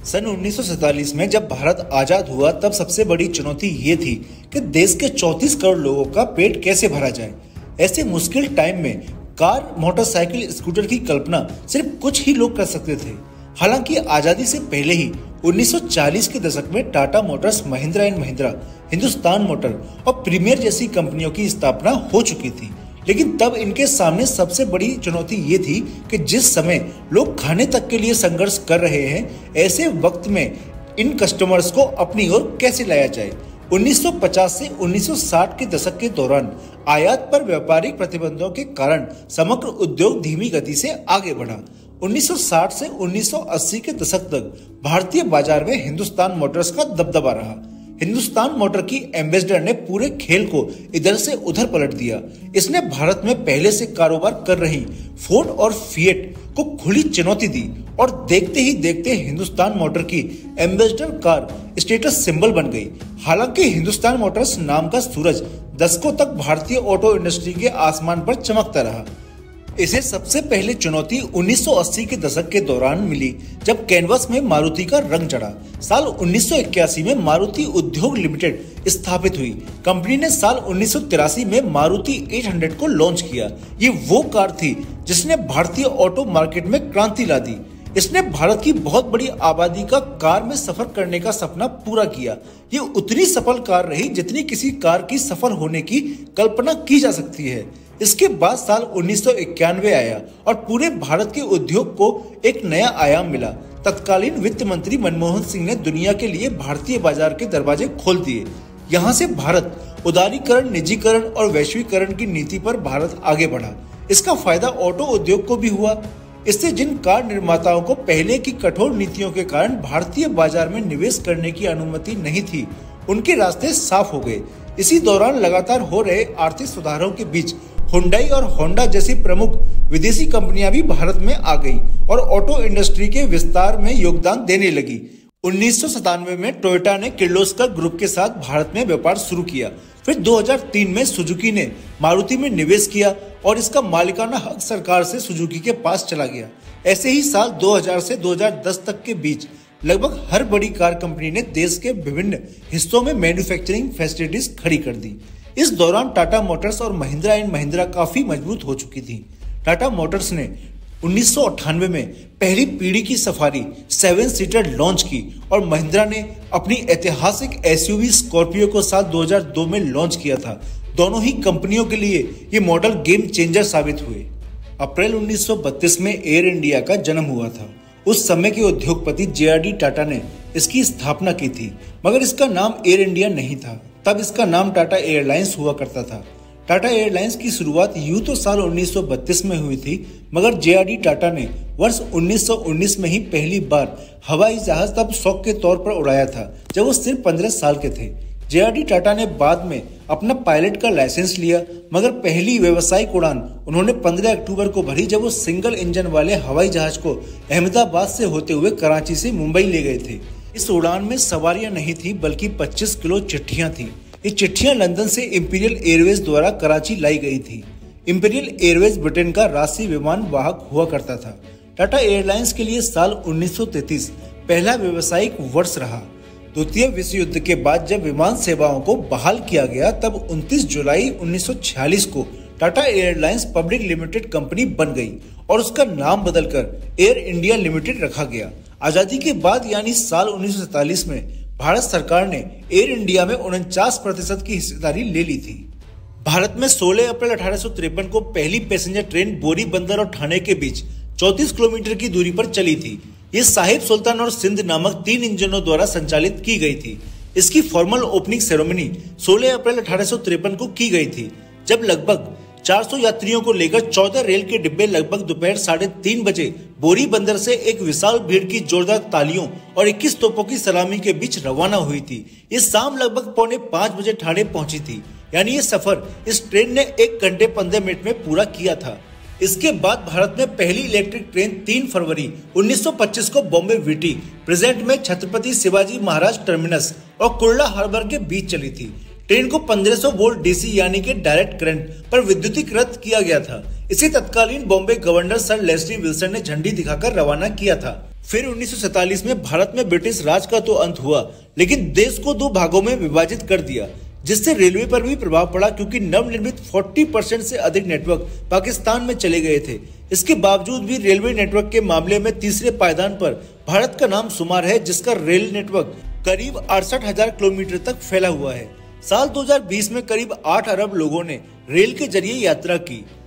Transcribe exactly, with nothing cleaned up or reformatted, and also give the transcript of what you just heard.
सन उन्नीस सौ सैंतालीस में जब भारत आजाद हुआ तब सबसे बड़ी चुनौती ये थी कि देश के चौंतीस करोड़ लोगों का पेट कैसे भरा जाए। ऐसे मुश्किल टाइम में कार, मोटरसाइकिल, स्कूटर की कल्पना सिर्फ कुछ ही लोग कर सकते थे। हालांकि आजादी से पहले ही उन्नीस सौ चालीस के दशक में Tata motors, Mahindra and Mahindra, Hindustan motor और प्रीमियर जैसी कंपनियों की स्थापना हो चुकी थी। लेकिन तब इनके सामने सबसे बड़ी चुनौती ये थी कि जिस समय लोग खाने तक के लिए संघर्ष कर रहे हैं, ऐसे वक्त में इन कस्टमर्स को अपनी ओर कैसे लाया जाए। उन्नीस सौ पचास से उन्नीस सौ साठ के दशक के दौरान आयात पर व्यापारिक प्रतिबंधों के कारण समग्र उद्योग धीमी गति से आगे बढ़ा। उन्नीस सौ साठ से उन्नीस सौ अस्सी के दशक तक भारतीय बाजार में हिंदुस्तान मोटर्स का दबदबा रहा। हिंदुस्तान मोटर की एम्बेसडर ने पूरे खेल को इधर से उधर पलट दिया। इसने भारत में पहले से कारोबार कर रही फोर्ड और फिएट को खुली चुनौती दी और देखते ही देखते हिंदुस्तान मोटर की एम्बेसडर कार स्टेटस सिंबल बन गई। हालांकि हिंदुस्तान मोटर्स नाम का सूरज दशकों तक भारतीय ऑटो इंडस्ट्री के आसमान पर चमकता रहा। इसे सबसे पहले चुनौती उन्नीस सौ अस्सी के दशक के दौरान मिली, जब कैनवस में मारुति का रंग चढ़ा। साल उन्नीस सौ इक्यासी में मारुति उद्योग लिमिटेड स्थापित हुई। कंपनी ने साल उन्नीस सौ तिरासी में मारुति आठ सौ को लॉन्च किया। ये वो कार थी जिसने भारतीय ऑटो मार्केट में क्रांति ला दी। इसने भारत की बहुत बड़ी आबादी का कार में सफर करने का सपना पूरा किया। ये उतनी सफल कार रही जितनी किसी कार की सफल होने की कल्पना की जा सकती है। इसके बाद साल उन्नीस सौ इक्यानवे आया और पूरे भारत के उद्योग को एक नया आयाम मिला। तत्कालीन वित्त मंत्री मनमोहन सिंह ने दुनिया के लिए भारतीय बाजार के दरवाजे खोल दिए। यहाँ से भारत उदारीकरण, निजीकरण और वैश्वीकरण की नीति पर भारत आगे बढ़ा। इसका फायदा ऑटो उद्योग को भी हुआ। इससे जिन कार निर्माताओं को पहले की कठोर नीतियों के कारण भारतीय बाजार में निवेश करने की अनुमति नहीं थी, उनके रास्ते साफ हो गए। इसी दौरान लगातार हो रहे आर्थिक सुधारों के बीच हुंडई और होंडा जैसी प्रमुख विदेशी कंपनियां भी भारत में आ गईं और ऑटो इंडस्ट्री के विस्तार में योगदान देने लगी। उन्नीस सौ सतानवे में टोयोटा ने किर्लोस्कर ग्रुप के साथ भारत में व्यापार शुरू किया। फिर दो हज़ार तीन में सुजुकी ने मारुति में निवेश किया और इसका मालिकाना हक सरकार से सुजुकी के पास चला गया। ऐसे ही साल दो हज़ार से दो हज़ार दस तक के बीच लगभग हर बड़ी कार कंपनी ने देश के विभिन्न हिस्सों में मैन्युफैक्चरिंग फैसिलिटीज खड़ी कर दी। इस दौरान टाटा मोटर्स और महिंद्रा एंड महिंद्रा काफी मजबूत हो चुकी थी। टाटा मोटर्स ने उन्नीस सौ अट्ठानवे में पहली पीढ़ी की सफारी सेवन सीटर लॉन्च की और महिंद्रा ने अपनी ऐतिहासिक एसयूवी स्कॉर्पियो को साल दो हज़ार दो में लॉन्च किया था। दोनों ही कंपनियों के लिए ये मॉडल गेम चेंजर साबित हुए। अप्रैल उन्नीस सौ बत्तीस में एयर इंडिया का जन्म हुआ था। उस समय के उद्योगपति जे आर डी टाटा ने इसकी स्थापना की थी, मगर इसका नाम एयर इंडिया नहीं था। तब इसका नाम टाटा एयरलाइंस हुआ करता था। टाटा एयरलाइंस की शुरुआत यूं तो साल उन्नीस सौ बत्तीस में हुई थी, मगर जे आर डी टाटा ने वर्ष उन्नीस सौ उन्नीस में ही पहली बार हवाई जहाज तब शौक के तौर पर उड़ाया था, जब वो सिर्फ पंद्रह साल के थे। जे आर डी टाटा ने बाद में अपना पायलट का लाइसेंस लिया, मगर पहली व्यावसायिक उड़ान उन्होंने पंद्रह अक्टूबर को भरी, जब वो सिंगल इंजन वाले हवाई जहाज को अहमदाबाद से होते हुए कराची से मुंबई ले गए थे। इस उड़ान में सवारियां नहीं थी, बल्कि पच्चीस किलो चिट्ठियां थी। ये चिट्ठियां लंदन से इंपीरियल एयरवेज द्वारा कराची लाई गई थी। इंपीरियल एयरवेज ब्रिटेन का राष्ट्रीय विमान वाहक हुआ करता था। टाटा एयरलाइंस के लिए साल उन्नीस सौ तैंतीस पहला व्यावसायिक वर्ष रहा। द्वितीय विश्व युद्ध के बाद जब विमान सेवाओं को बहाल किया गया, तब उनतीस जुलाई उन्नीस सौ छियालीस को Tata Airlines public limited company बन गई और उसका नाम बदलकर एयर इंडिया लिमिटेड रखा गया। आजादी के बाद यानी साल उन्नीस सौ सैंतालीस में भारत सरकार ने एयर इंडिया में उनचास प्रतिशत की हिस्सेदारी ले ली थी। भारत में सोलह अप्रैल अठारह सौ तिरपन को पहली पैसेंजर ट्रेन बोरी बंदर और ठाणे के बीच चौंतीस किलोमीटर की दूरी पर चली थी। ये साहिब सुल्तान और सिंध नामक तीन इंजनों द्वारा संचालित की गई थी। इसकी फॉर्मल ओपनिंग सेरेमनी सोलह अप्रैल अठारह सौ तिरपन को की गई थी, जब लगभग चार सौ यात्रियों को लेकर चौदह रेल के डिब्बे लगभग दोपहर साढ़े तीन बजे बोरी बंदर से एक विशाल भीड़ की जोरदार तालियों और इक्कीस तोपों की सलामी के बीच रवाना हुई थी। ये शाम लगभग पौने पाँच बजे ठाणे पहुंची थी। यानी ये सफर इस ट्रेन ने एक घंटे पंद्रह मिनट में पूरा किया था। इसके बाद भारत में पहली इलेक्ट्रिक ट्रेन तीन फरवरी उन्नीस सौ पच्चीस को बॉम्बे वीटी प्रेजेंट में छत्रपति शिवाजी महाराज टर्मिनस और कुर्ला हार्बर के बीच चली थी। ट्रेन को पंद्रह सौ वोल्ट डीसी यानी कि डायरेक्ट करंट पर विद्युतीकृत किया गया था। इसे तत्कालीन Bombay governor sir Leslie Wilson ने झंडी दिखाकर रवाना किया था। फिर उन्नीस सौ सैतालीस में भारत में ब्रिटिश राज का तो अंत हुआ, लेकिन देश को दो भागों में विभाजित कर दिया, जिससे रेलवे पर भी प्रभाव पड़ा, क्योंकि नवनिर्मित चालीस परसेंट से अधिक नेटवर्क पाकिस्तान में चले गए थे। इसके बावजूद भी रेलवे नेटवर्क के मामले में तीसरे पायदान पर भारत का नाम शुमार है, जिसका रेल नेटवर्क करीब अड़सठ हजार किलोमीटर तक फैला हुआ है। साल दो हज़ार बीस में करीब आठ अरब लोगों ने रेल के जरिए यात्रा की।